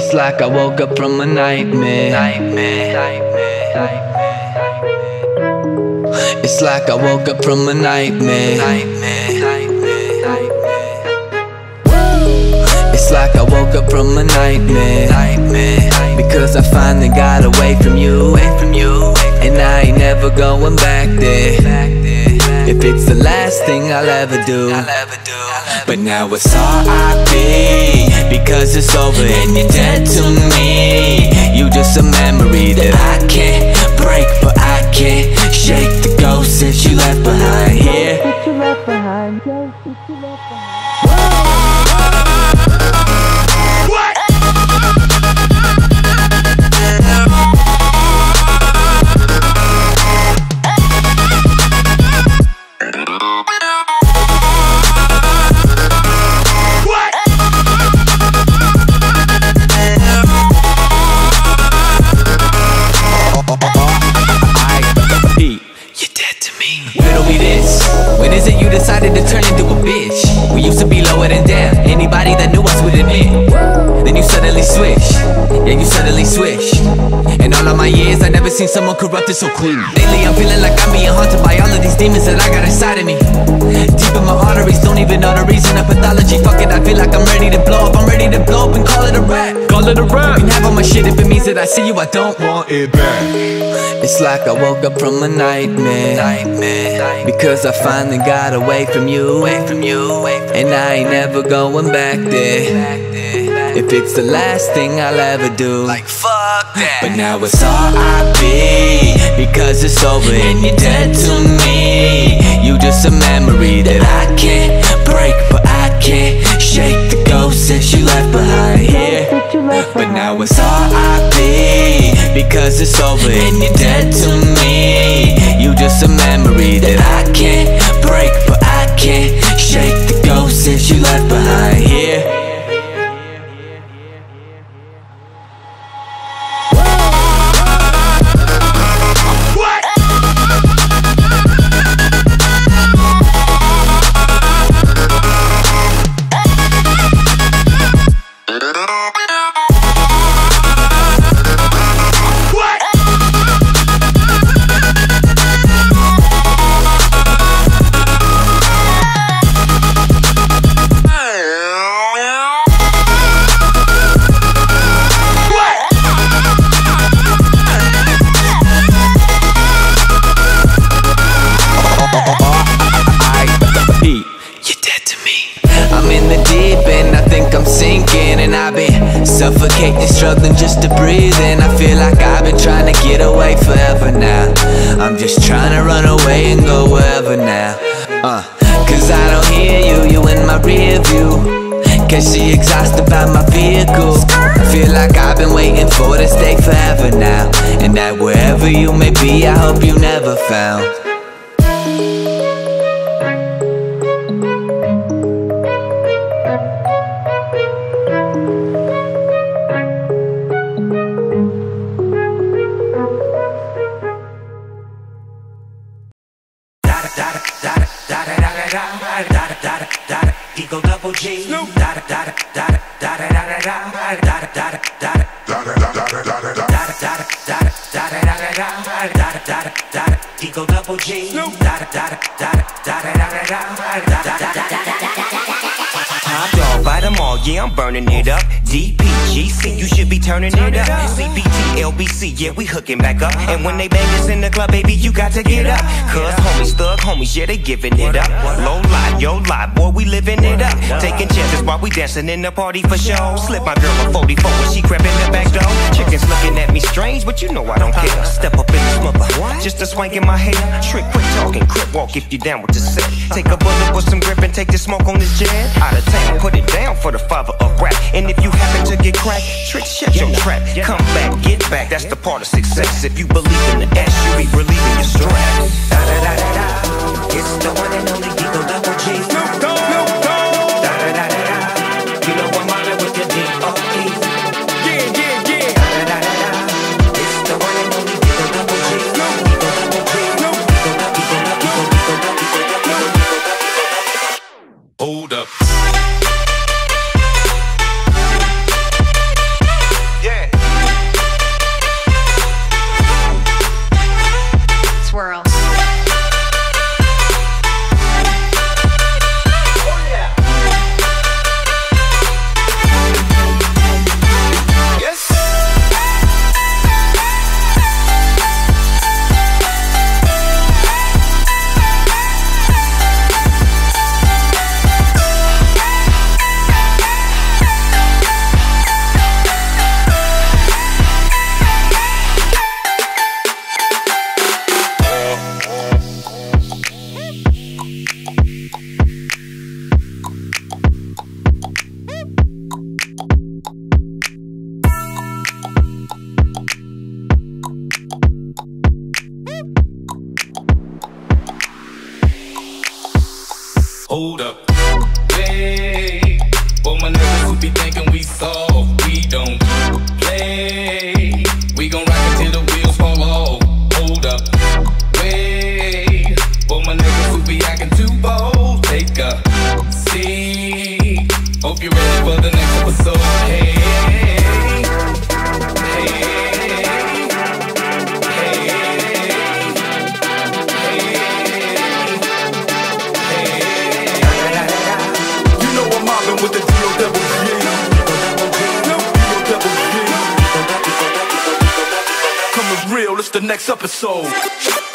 It's like I woke up from a nightmare. It's like I woke up from a nightmare. It's like I woke up from a nightmare. Because I finally got away from you, and I ain't never going back there. If it's the last thing I'll ever do. But now it's R.I.P. because it's over and you're dead to me. You just a memory that I can't break, but I can't shake the ghost that you left behind here. When is it you decided to turn into a bitch? We used to be lower than down, anybody that knew us would admit. Then you suddenly switch, yeah, you suddenly switch. In all of my years, I never seen someone corrupted so quick. Lately I'm feeling like I'm being haunted by all of these demons that I got inside of me. Deep in my arteries, don't even know the reason of pathology. Fuck it, I feel like I'm ready to blow up. I'm ready to blow up and call it a rap. Call it a rap. You can have all my shit if it means that I see you, I don't want it back. It's like I woke up from a nightmare. Because I finally got away from you, and I ain't never going back there. If it's the last thing I'll ever do, like fuck that. But now it's R.I.P. because it's over and you're dead to me. You just a memory that I can't break, but I can't shake the ghost that you left behind here. But now it's R.I.P. because it's over and you're dead to me. You just a memory that I can't break, but I can't shake the ghost that you left behind here. Suffocating, struggling just to breathe, and I feel like I've been trying to get away forever now. I'm just trying to run away and go wherever now. Cause I don't hear you, you in my rear view. Cause she exhausted by my vehicle. I feel like I've been waiting for this day forever now. And that wherever you may be, I hope you never found. Eagle double G. Eagle double G. Top dog, bite them all, yeah, I'm burning it up. DPGC, you should be turning it up. CBT, LBC, yeah, we hooking back up. And when they bang us in the club, baby, you got to get up. Cause homies, thug homies, yeah, they giving it up. Low lie, yo lie, boy, we living it up. Taking chances while we dancing in the party for show. Slip my girl a 44 when she crept in the back door. Chickens looking at me strange, but you know I don't care. Step up in the smother, just a swank in my hair. Trick, quick talking, crip walk if you down with the set. Take a bullet with some grip and take the smoke on this jet. Out of town, put it down for the father of rap. And if you happen to get cracked, trick, shut your trap. Come back, get back, that's the part of success. If you believe in the S, you be relieving your stress. Da da da da da, it's the one and only Eagle double G. Snoop Dogg. Da da da da da, you know I'm mobbing with the D.O.E. Yeah, yeah, yeah. Da da da da da, it's the one and only Eagle double G. Eagle double G. Hold up. hold up. Hey, for my niggas who be thinking we soft, we don't play. We gon' rock it till the wheels fall off. Hold up. Hey, for my niggas who be acting too bold, take a seat. Hope you're ready for the next episode. Hey, with the D-O-double-G. D-O-double-G. Coming real, it's the next episode.